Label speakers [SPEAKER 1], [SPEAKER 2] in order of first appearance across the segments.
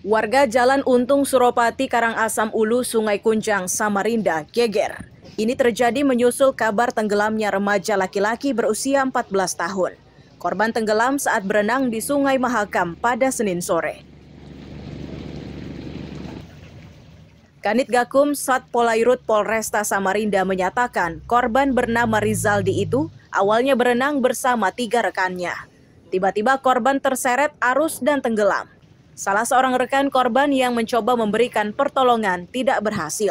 [SPEAKER 1] Warga Jalan Untung Suropati, Karangasem Ulu, Sungai Kunjang, Samarinda, geger. Ini terjadi menyusul kabar tenggelamnya remaja laki-laki berusia 14 tahun. Korban tenggelam saat berenang di Sungai Mahakam pada Senin sore. Kanit Gakum Sat Polairut Polresta Samarinda menyatakan korban bernama Rizaldi itu awalnya berenang bersama 3 rekannya. Tiba-tiba korban terseret arus dan tenggelam. Salah seorang rekan korban yang mencoba memberikan pertolongan tidak berhasil.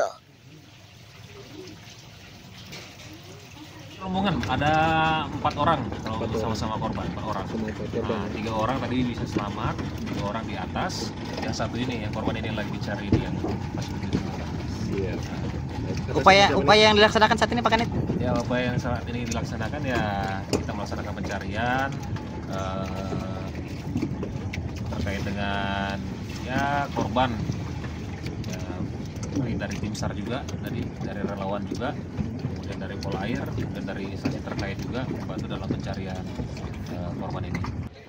[SPEAKER 2] Rombongan ada 4 orang kalau sama-sama korban, 4 orang. 3 orang tadi bisa selamat, 2 orang di atas. Yang satu ini, yang korban ini lagi dicari, yang masih di atas. Iya.
[SPEAKER 3] Upaya yang dilaksanakan saat ini Pak Kanit?
[SPEAKER 2] Ya, upaya yang saat ini dilaksanakan ya kita melaksanakan pencarian terkait dengan ya korban ya, dari tim SAR juga, dari relawan juga, kemudian dari Polair dan dari instansi terkait juga membantu dalam pencarian korban ini.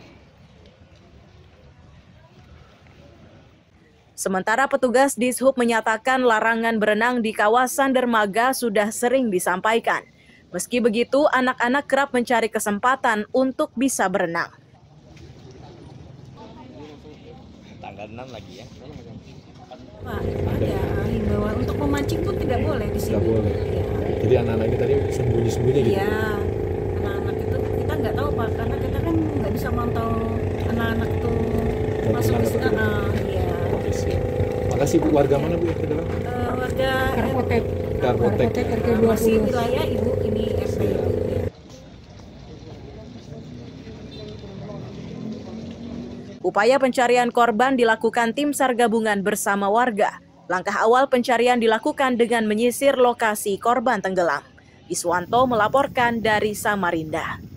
[SPEAKER 1] Sementara petugas Dishub menyatakan larangan berenang di kawasan dermaga sudah sering disampaikan. Meski begitu, anak-anak kerap mencari kesempatan untuk bisa berenang.
[SPEAKER 4] Tanggal 6 lagi ya.
[SPEAKER 5] Pak, ada himbauan untuk memancing pun tidak boleh di sini.
[SPEAKER 6] Tidak boleh.
[SPEAKER 5] Ya.
[SPEAKER 6] Jadi anak-anak ini tadi sembunyi-sembunyi gitu.
[SPEAKER 5] Iya, anak-anak itu kita nggak tahu Pak, karena kita kan nggak bisa mantau anak-anak itu masuk ke sana. Iya.
[SPEAKER 6] Oke, siap. Makasih Bu. Warga mana Bu yang ke dalam?
[SPEAKER 5] Warga
[SPEAKER 6] Karpotek.
[SPEAKER 5] masih wilayah Ibu ini RT.
[SPEAKER 1] Upaya pencarian korban dilakukan tim SAR gabungan bersama warga. Langkah awal pencarian dilakukan dengan menyisir lokasi korban tenggelam. Iswanto melaporkan dari Samarinda.